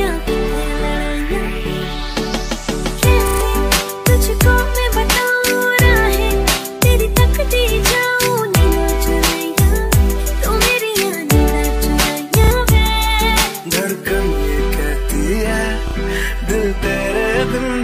या कितने लड़ाइयाँ। तुझको मैं बताऊँ राहें तेरी तकती जाऊँ नीना चुराइयाँ, तू मेरी नीना चुराइयाँ है। धड़कन ये कहती है दिल तेरे बिन